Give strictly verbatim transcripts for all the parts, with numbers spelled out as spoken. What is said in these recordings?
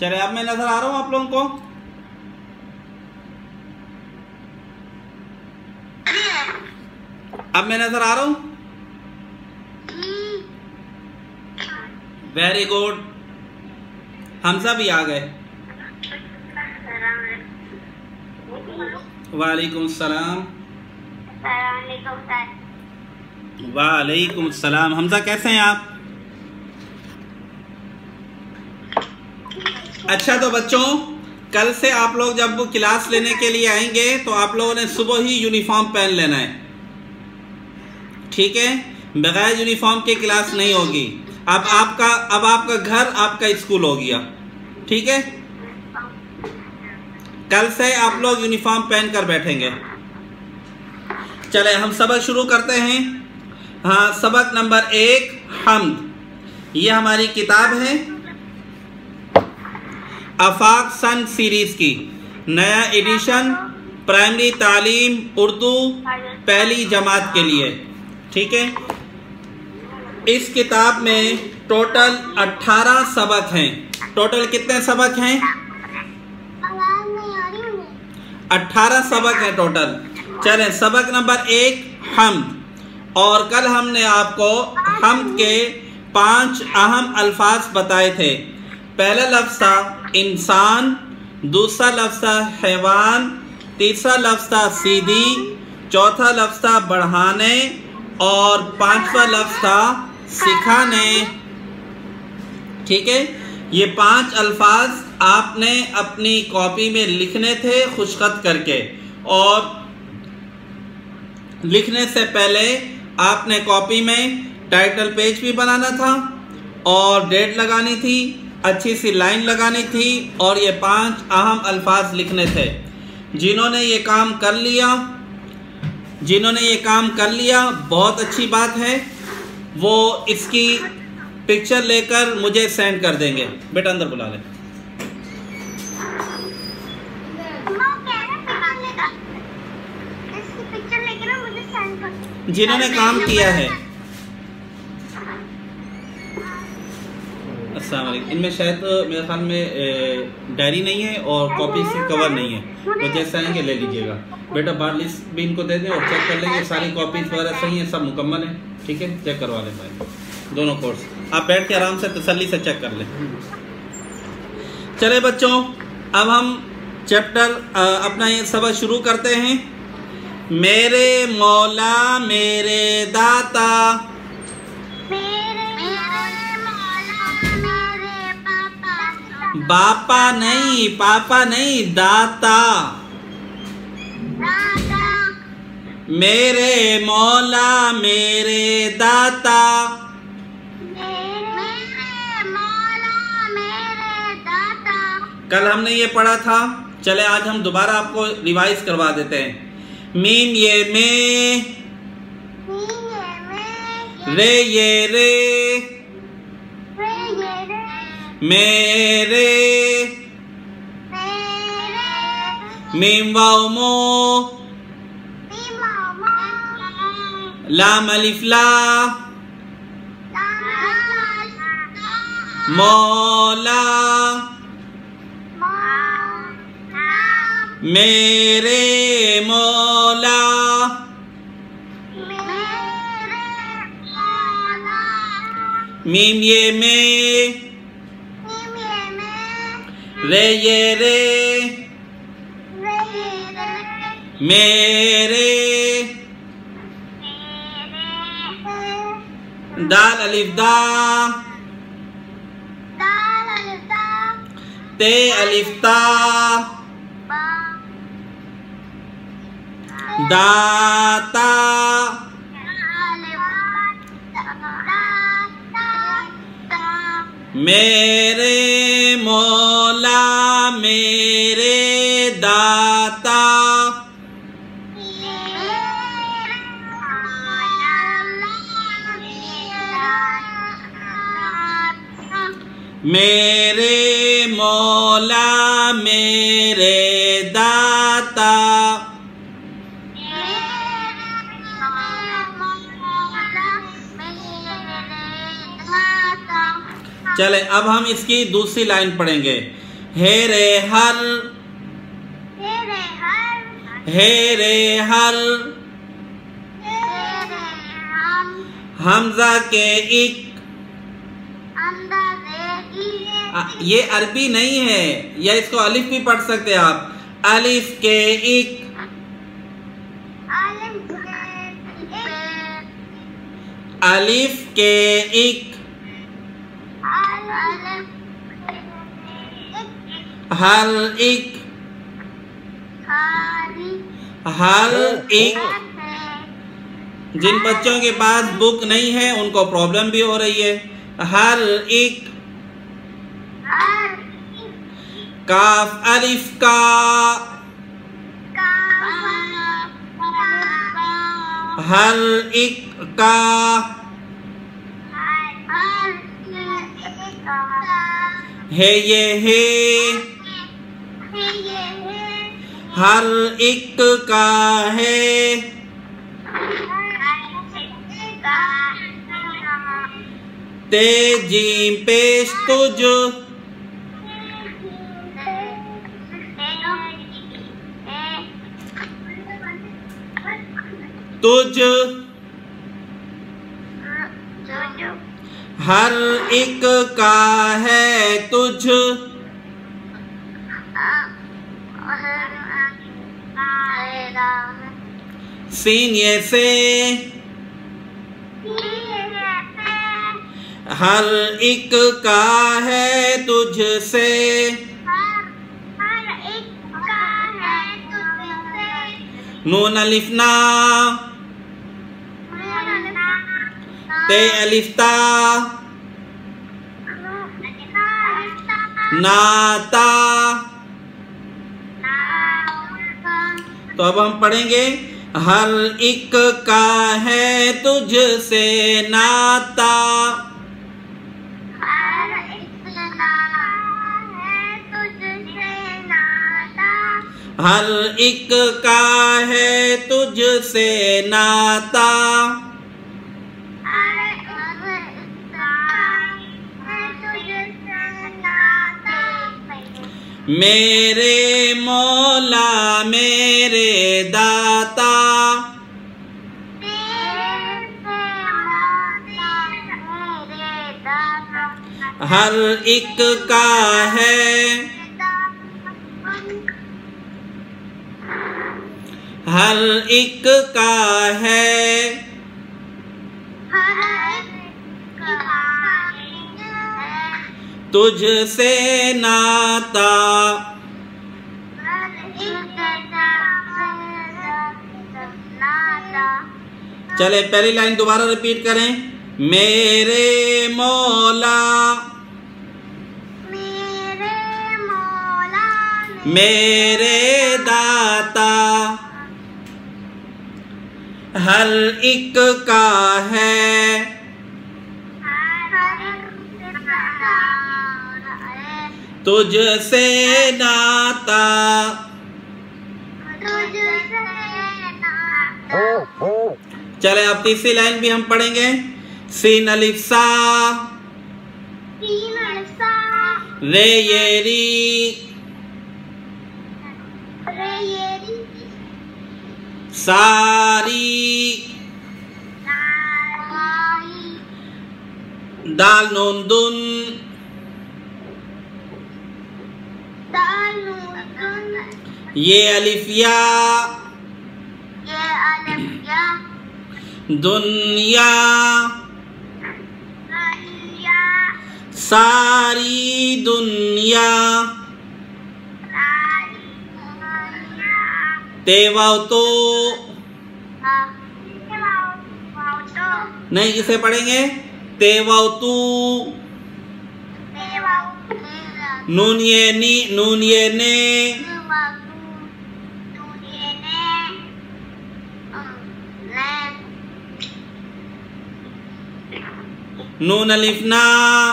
चले, अब मैं नजर आ रहा हूँ आप लोगों को? अब मैं नजर आ रहा हूँ? वेरी गुड, हमजा भी आ गए। वालेकुम सलाम। वालेकुम सलाम। हमजा कैसे हैं आप? अच्छा, तो बच्चों कल से आप लोग जब वो क्लास लेने के लिए आएंगे तो आप लोगों ने सुबह ही यूनिफॉर्म पहन लेना है, ठीक है? बगैर यूनिफॉर्म की क्लास नहीं होगी। अब आपका अब आपका घर आपका स्कूल हो गया, ठीक है? कल से आप लोग यूनिफॉर्म पहन कर बैठेंगे। चले हम सबक शुरू करते हैं। हाँ, सबक नंबर एक, हम्द। ये हमारी किताब है आफाक सन सीरीज की, नया एडिशन, प्राइमरी तालीम उर्दू पहली जमात के लिए, ठीक है? इस किताब में टोटल अठारह सबक हैं। टोटल कितने सबक हैं? अठारह सबक हैं टोटल। चलें, सबक नंबर एक, हम्द। और कल हमने आपको हम्द के पांच अहम अल्फाज बताए थे। पहला लफ्ज़ था इंसान, दूसरा लफ्ज़ था हैवान, तीसरा लफ्ज़ था सीधी, चौथा लफ्ज़ था बढ़ाने और पांचवा लफ्ज़ था सिखाने, ठीक है? ये पांच अल्फाज आपने अपनी कॉपी में लिखने थे खुशखत करके, और लिखने से पहले आपने कॉपी में टाइटल पेज भी बनाना था और डेट लगानी थी, अच्छी सी लाइन लगानी थी और ये पांच अहम अल्फाज लिखने थे। जिन्होंने ये काम कर लिया जिन्होंने ये काम कर लिया बहुत अच्छी बात है, वो इसकी पिक्चर लेकर मुझे सेंड कर देंगे। बेटा अंदर बुला ले। जिन्होंने काम किया है, अस्सलाम वालेकुम। इनमें शायद मेरे ख्याल में डायरी नहीं है और कॉपी से कवर नहीं है, तो जैसे आएंगे ले लीजिएगा। बेटा बार लिस्ट भी इनको दे दें और चेक कर लेंगे सारी कॉपीज वगैरह सही है, सब मुकम्मल है, ठीक है? चेक करवा लें भाई, दोनों कोर्स आप बैठ के आराम से तसल्ली से चेक कर लें। चले बच्चों, अब हम चैप्टर अपना ये सबक शुरू करते हैं। मेरे मौला मेरे दाता, मेरे मौला मेरे पापा, बापा नहीं, पापा नहीं, दाता। दादा, मेरे मौला मेरे दाता, मेरे मौला मेरे दाता। कल हमने ये पढ़ा था, चले आज हम दोबारा आपको रिवाइज करवा देते हैं। मीम ये में, रे ये रे, मेरे, मीम वाव मो, लाम अलिफ ला, मौला मेरे मौला, मीम ये में, रे ये रे, मेरे, दाल अलिफ दा, ते अलिफ ता, दाता, मेरे मौला मेरे दाता, मेरे मौला मेरे दाता। चले अब हम इसकी दूसरी लाइन पढ़ेंगे। हे रे हर, हे रे हर, हे रे हर, हे रे हम, हमजा के इक, अंदाज़े ई, आ, ये अरबी नहीं है, या इसको अलिफ भी पढ़ सकते हैं आप। अलिफ के इक, आलिम के एक, अलिफ के इक, आलिम एक, हर इक, खारी, हर इक। है, जिन बच्चों के पास बुक नहीं है उनको प्रॉब्लम भी हो रही है। हर एक, हर काफ अलिफ का, का, हर एक का, हर है ये है, है ये है, हर एक का है, तेजी पेश तुझ, तुझ, हर एक का है तुझ, सीन ये से, हर एक का है तुझसे, नून अलिफना, ते अलिफ्ता, नाता। तो अब हम पढ़ेंगे, हर एक का है तुझसे नाता, हर एक का है तुझसे नाता, मेरे मौला मेरे दाता, हर एक का है, हर एक का है, तुझसे नाता। चले पहली लाइन दोबारा रिपीट करें, मेरे मौला, मेरे मौला, मेरे दाता, हर एक का है, तुझसे नाता। चले अब तीसरी लाइन भी हम पढ़ेंगे, सीन अलिफ सा, रे ये री, सारी, दाल नून दुन, ये अलिफिया, दुनिया, सारी दुनिया, तेवाव तो नहीं, इसे पढ़ेंगे तेवाव तू, नून ये नी, नून ये ने, नून अलिफना,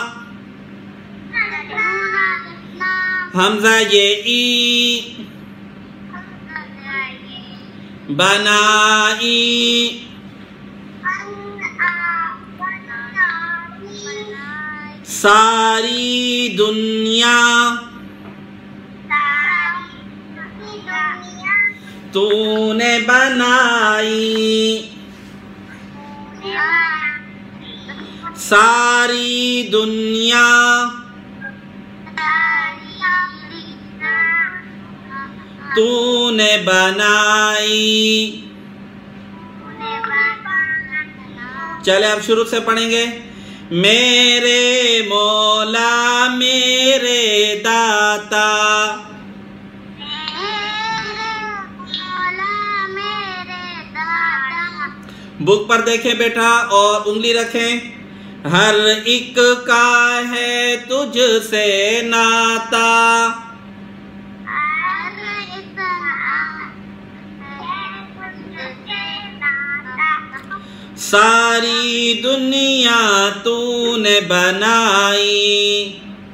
हमजा ये ई, बनाई, सारी दुनिया, तूने बनाई सारी दुनिया तूने बनाई। चले अब शुरू से पढ़ेंगे। मेरे मौला मेरे दाता, बुक पर देखें बेटा और उंगली रखें। हर एक का है तुझसे नाता, सारी दुनिया तूने बनाई।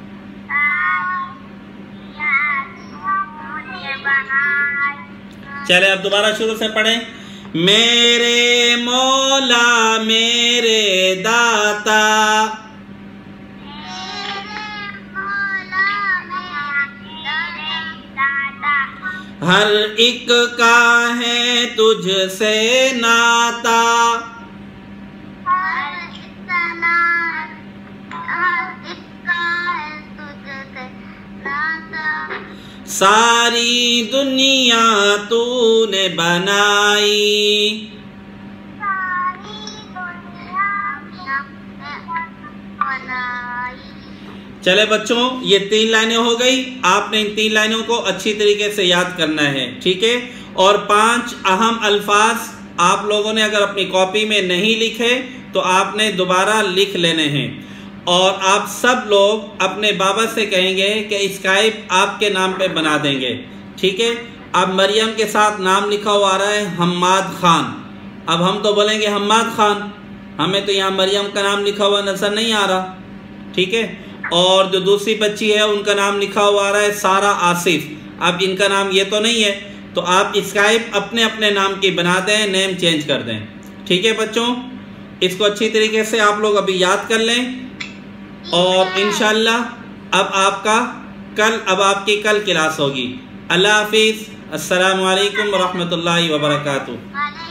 चले अब दोबारा शुरू से पढ़ें। मेरे मौला मेरे दाता, हर एक का है तुझसे नाता, सारी दुनिया तूने बनाई। चले बच्चों, ये तीन लाइनें हो गई। आपने इन तीन लाइनों को अच्छी तरीके से याद करना है, ठीक है। और पांच अहम अल्फाज आप लोगों ने अगर अपनी कॉपी में नहीं लिखे तो आपने दोबारा लिख लेने हैं। और आप सब लोग अपने बाबा से कहेंगे कि स्काइप आपके नाम पे बना देंगे, ठीक है। अब मरियम के साथ नाम लिखा हुआ आ रहा है हम्माद खान। अब हम तो बोलेंगे हम्माद खान, हमें तो यहाँ मरियम का नाम लिखा हुआ नजर नहीं आ रहा, ठीक है। और जो दूसरी बच्ची है उनका नाम लिखा हुआ आ रहा है सारा आसिफ। अब इनका नाम ये तो नहीं है, तो आप स्काइप अपने अपने नाम की बना दें, नेम चेंज कर दें, ठीक है बच्चों। इसको अच्छी तरीके से आप लोग अभी याद कर लें। और इंशाल्लाह अब आपका कल अब आपकी कल क्लास होगी। अल्लाह हाफिज़। अस्सलामु अलैकुम व रहमतुल्लाहि व बरकातुहू।